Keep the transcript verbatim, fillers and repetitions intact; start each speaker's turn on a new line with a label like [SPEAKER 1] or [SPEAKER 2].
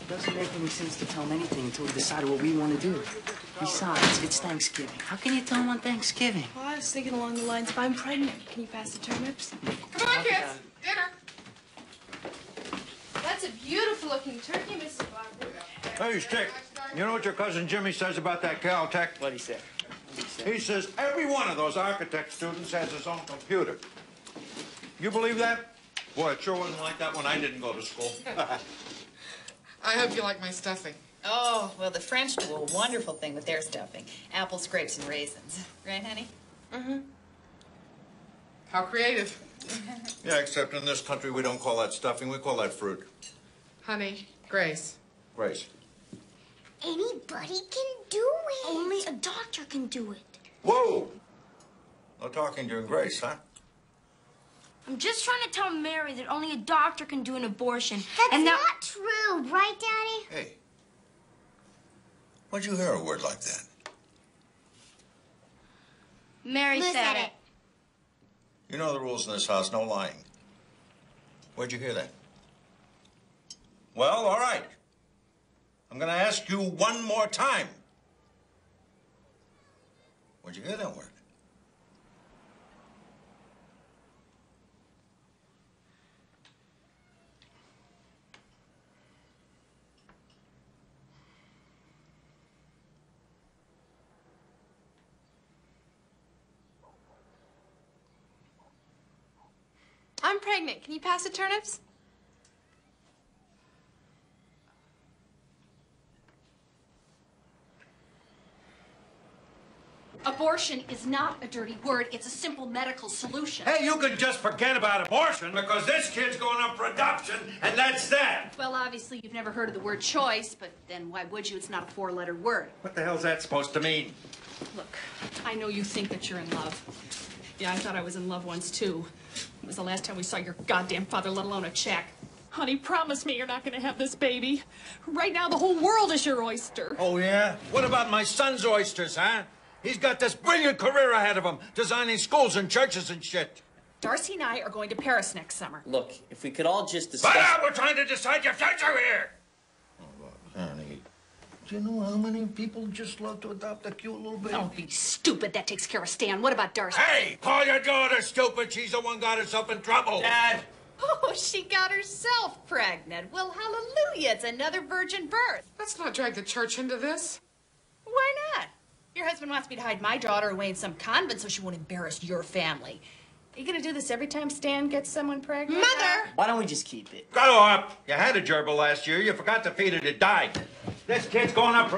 [SPEAKER 1] It doesn't make any sense to tell him anything until we decide what we want to do. Besides, it's Thanksgiving. How can you tell him on Thanksgiving?
[SPEAKER 2] Well, I was thinking along the lines of, I'm pregnant. Can you pass the turnips?
[SPEAKER 3] Come on, kids. Dinner.
[SPEAKER 2] That's a beautiful-looking turkey, Missus Barker.
[SPEAKER 4] Hey, Stick, you know what your cousin Jimmy says about that Caltech?
[SPEAKER 1] What'd he say? What'd he say?
[SPEAKER 4] He says every one of those architect students has his own computer. You believe that? Boy, it sure wasn't like that when I didn't go to school.
[SPEAKER 3] I hope you like my stuffing.
[SPEAKER 5] Oh, well, the French do a wonderful thing with their stuffing. Apples, grapes, and raisins. Right, honey?
[SPEAKER 3] Mm-hmm. How creative.
[SPEAKER 4] Yeah, except in this country we don't call that stuffing, we call that fruit.
[SPEAKER 3] Honey, Grace.
[SPEAKER 4] Grace.
[SPEAKER 6] Anybody can do it. Only a doctor can do it.
[SPEAKER 4] Whoa! No talking during Grace, huh?
[SPEAKER 6] I'm just trying to tell Mary that only a doctor can do an abortion. That's
[SPEAKER 7] and
[SPEAKER 6] not
[SPEAKER 7] that... true, right, Daddy?
[SPEAKER 4] Hey. Where'd you hear a word like that?
[SPEAKER 6] Mary
[SPEAKER 7] Who
[SPEAKER 6] said,
[SPEAKER 7] said
[SPEAKER 6] it.
[SPEAKER 7] it?
[SPEAKER 4] You know the rules in this house, no lying. Where'd you hear that? Well, all right. I'm going to ask you one more time. Where'd you hear that word?
[SPEAKER 2] I'm pregnant. Can you pass the turnips?
[SPEAKER 8] Abortion is not a dirty word. It's a simple medical solution.
[SPEAKER 4] Hey, you can just forget about abortion because this kid's going up for adoption, and that's that.
[SPEAKER 8] Well, obviously, you've never heard of the word choice, but then why would you? It's not a four-letter word.
[SPEAKER 4] What the hell's that supposed to mean?
[SPEAKER 8] Look, I know you think that you're in love.
[SPEAKER 2] Yeah, I thought I was in love once, too. It was the last time we saw your goddamn father, let alone a check. Honey, promise me you're not going to have this baby. Right now, the whole world is your oyster.
[SPEAKER 4] Oh, yeah? What about my son's oysters, huh? He's got this brilliant career ahead of him, designing schools and churches and shit.
[SPEAKER 8] Darcy and I are going to Paris next summer.
[SPEAKER 1] Look, if we could all just discuss...
[SPEAKER 4] But we're trying to decide your future here! Oh, look, honey, do you know how many people just love to adopt a cute little baby?
[SPEAKER 8] Don't be stupid. That takes care of Stan. What about Darcy?
[SPEAKER 4] Hey, call your daughter stupid. She's the one got herself in trouble.
[SPEAKER 1] Dad!
[SPEAKER 8] Oh, she got herself pregnant. Well, hallelujah. It's another virgin birth.
[SPEAKER 3] Let's not drag the church into this.
[SPEAKER 8] Why not? Your husband wants me to hide my daughter away in some convent so she won't embarrass your family. Are you going to do this every time Stan gets someone pregnant?
[SPEAKER 2] Mother!
[SPEAKER 1] Why don't we just keep it?
[SPEAKER 4] Grow up. You had a gerbil last year. You forgot to feed it. It died. This kid's going up for